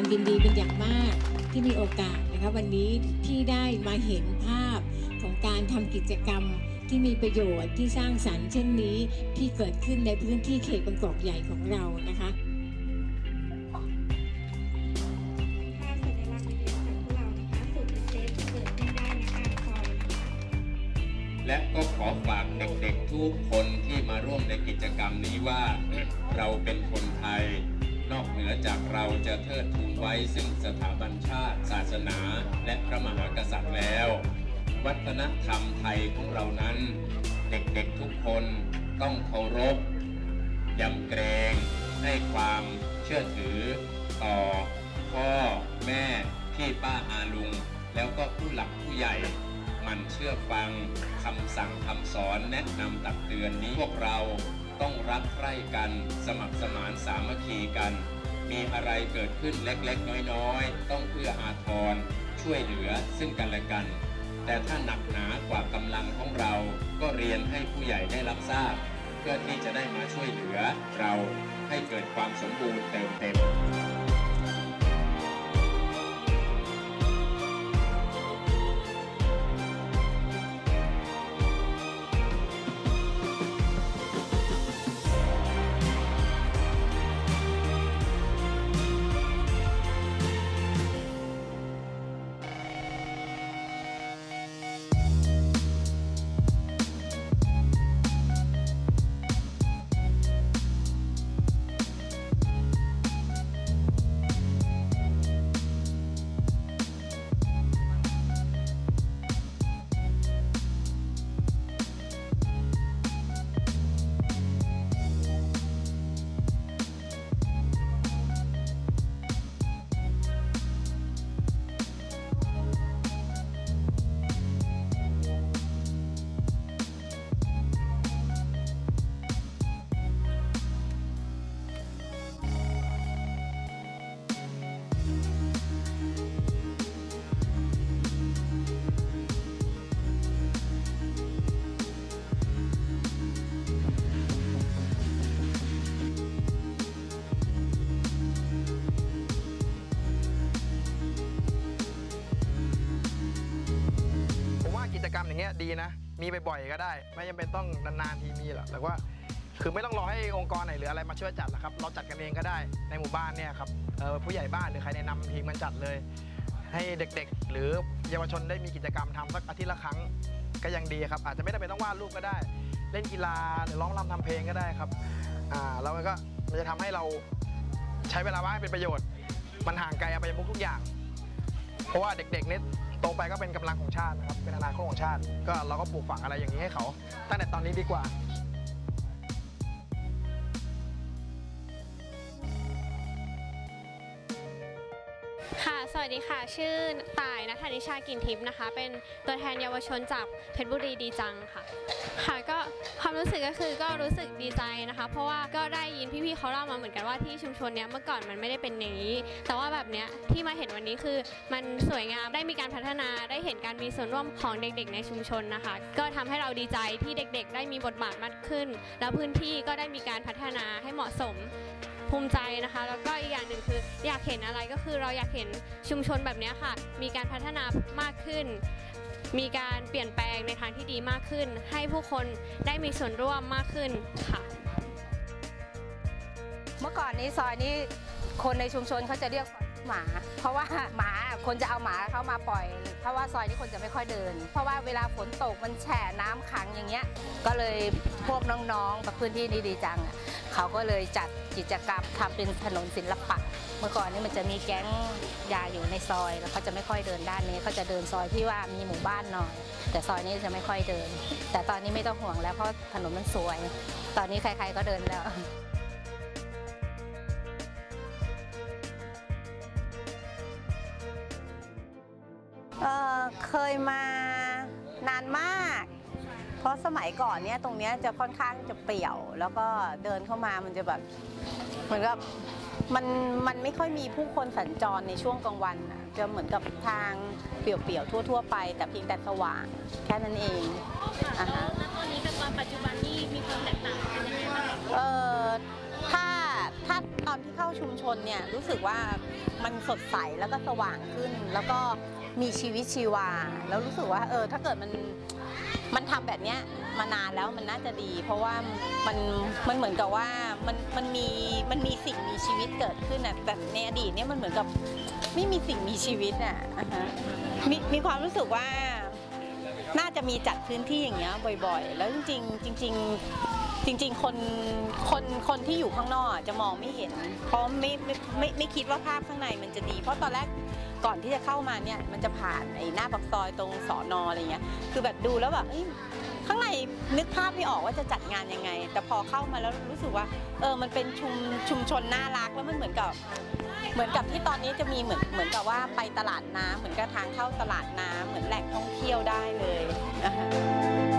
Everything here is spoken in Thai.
ยินดีเป็นอย่างมากที่มีโอกาสนะคะวันนี้ที่ได้มาเห็นภาพของการทำกิจกรรมที่มีประโยชน์ที่สร้างสรรค์เช่นนี้ที่เกิดขึ้นในพื้นที่เขตบางกอกใหญ่ของเรานะคะและก็ขอฝากเด็กๆทุกคนที่มาร่วมในกิจกรรมนี้ว่าเราเป็นคนไทยนอกเหนือจากเราจะเทิดทูนไว้ซึ่งสถาบันชาติศาสนาและพระมหากษัตริย์แล้ววัฒนธรรมไทยของเรานั้นเด็กๆทุกคนต้องเคารพยำเกรงให้ความเชื่อถือต่อพ่อแม่พี่ป้าอาลุงแล้วก็ผู้หลักผู้ใหญ่มันเชื่อฟังคำสั่งคำสอนแนะนำตักเตือนนี้พวกเราต้องรักใคร่กันสมัครสมานสามัคคีกันมีอะไรเกิดขึ้นเล็กๆน้อยๆต้องเอื้ออาทรช่วยเหลือซึ่งกันและกันแต่ถ้าหนักหนากว่ากำลังของเราก็เรียนให้ผู้ใหญ่ได้รับทราบเพื่อที่จะได้มาช่วยเหลือเราให้เกิดความสมบูรณ์เติมเต็มกิจกรรมอย่างเงี้ยดีนะมีบ่อยๆก็ได้ไม่จำเป็นต้องนานๆทีมีหรอกแต่ว่าคือไม่ต้องรอให้องค์กรไหนหรืออะไรมาช่วยจัดหรอกครับเราจัดกันเองก็ได้ในหมู่บ้านเนี่ยครับผู้ใหญ่บ้านหรือใครแนะนำทีมกันจัดเลยให้เด็กๆหรือเยาวชนได้มีกิจกรรมทำสักอาทิตย์ละครั้งก็ยังดีครับอาจจะไม่ได้เป็นต้องวาดรูปก็ได้เล่นกีฬาหรือร้องรำทำเพลงก็ได้ครับแล้วก็มันจะทำให้เราใช้เวลาว่างให้เป็นประโยชน์มันห่างไกลอบายมุขทุกอย่างเพราะว่าเด็กๆเนี่ยโตไปก็เป็นกำลังของชาตินะครับเป็นอนาคตของชาติก็เราก็ปลูกฝังอะไรอย่างนี้ให้เขาตั้งแต่ตอนนี้ดีกว่าค่ะสวัสดีค่ะชื่อต่ายณัฐนิชา กลิ่นทิพย์นะคะเป็นตัวแทนเยาวชนจากเพชรบุรีดีจังค่ะก็ความรู้สึกก็คือก็รู้สึกดีใจนะคะเพราะว่าก็ได้ยินพี่ๆเขาเล่ามาเหมือนกันว่าที่ชุมชนเนี้ยเมื่อก่อนมันไม่ได้เป็นอย่างนี้แต่ว่าแบบเนี้ยที่มาเห็นวันนี้คือมันสวยงามได้มีการพัฒนาได้เห็นการมีส่วนร่วมของเด็กๆในชุมชนนะคะก็ทำให้เราดีใจที่เด็กๆได้มีบทบาทมากขึ้นแล้วพื้นที่ก็ได้มีการพัฒนาให้เหมาะสมภูมิใจนะคะแล้วก็อีกอย่างหนึ่งคืออยากเห็นอะไรก็คือเราอยากเห็นชุมชนแบบนี้ค่ะมีการพัฒนามากขึ้นมีการเปลี่ยนแปลงในทางที่ดีมากขึ้นให้ผู้คนได้มีส่วนร่วมมากขึ้นค่ะเมื่อก่อนนี้ซอยนี้คนในชุมชนเขาจะเรียกหมาเพราะว่าหมาคนจะเอาหมาเข้ามาปล่อยเพราะว่าซอยนี้คนจะไม่ค่อยเดินเพราะว่าเวลาฝนตกมันแฉะน้ำขังอย่างเงี้ยก็เลยพวกน้องๆกับพื้นที่นี้ดีจังเขาก็เลยจัดกิจกรรมทำเป็นถนนศิลปะเมื่อก่อนนี้มันจะมีแก๊งยาอยู่ในซอยแล้วเขาจะไม่ค่อยเดินด้านนี้เขาจะเดินซอยที่ว่ามีหมู่บ้านหน่อยแต่ซอยนี้จะไม่ค่อยเดินแต่ตอนนี้ไม่ต้องห่วงแล้วเพราะถนนมันสวยตอนนี้ใครๆก็เดินแล้วเคยมานานมากเพราะสมัยก่อนเนี่ยตรงนี้จะค่อนข้างจะเปี่ยวแล้วก็เดินเข้ามามันจะแบบเหมือนกับมันไม่ค่อยมีผู้คนสัญจรในช่วงกลางวันจะเหมือนกับทางเปี่ยวๆทั่วๆไปแต่เพียงแต่สว่างแค่นั้นเองแล้วตอนนี้กับตอนปัจจุบันนี่มีความแตกต่างกันยังไงบ้างถ้าถ้าตอนที่เข้าชุมชนเนี่ยรู้สึกว่ามันสดใสแล้วก็สว่างขึ้น แล้วก็มีชีวิตชีวาแล้วรู้สึกว่าถ้าเกิดมันทำแบบเนี้ยมานานแล้วมันน่าจะดี เพราะว่ามันเหมือนกับว่ามันมีสิ่งมีชีวิตเกิดขึ้นน่ะแต่ในอดีตเนี่ยมันเหมือนกับไม่มีสิ่งมีชีวิตน่ะมีความรู้สึกว่าน่าจะมีจัดพื้นที่อย่างเงี้ยบ่อยๆแล้วจริงคนที่อยู่ข้างนอกจะมองไม่เห็นเพราะไม่คิดว่าภาพข้างในมันจะดีเพราะตอนแรกก่อนที่จะเข้ามาเนี่ยมันจะผ่านไอ้หน้าปากซอยตรงสน.อะไรเงี้ยคือแบบดูแล้วแบบข้างในนึกภาพไม่ออกว่าจะจัดงานยังไงแต่พอเข้ามาแล้วรู้สึกว่ามันเป็นชุมชนน่ารักแล้วมันเหมือนกับที่ตอนนี้จะมีเหมือนกับว่าไปตลาดน้ำเหมือนกับทางเข้าตลาดน้ำเหมือนแหล่งท่องเที่ยวได้เลยนะคะ